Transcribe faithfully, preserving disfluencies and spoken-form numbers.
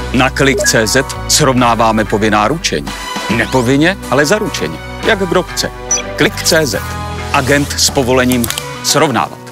Na Klik tečka cé zet srovnáváme povinná ručení. Nepovinně, ale zaručeně. Jak kdo chce. Klik tečka cé zet. Agent s povolením srovnávat.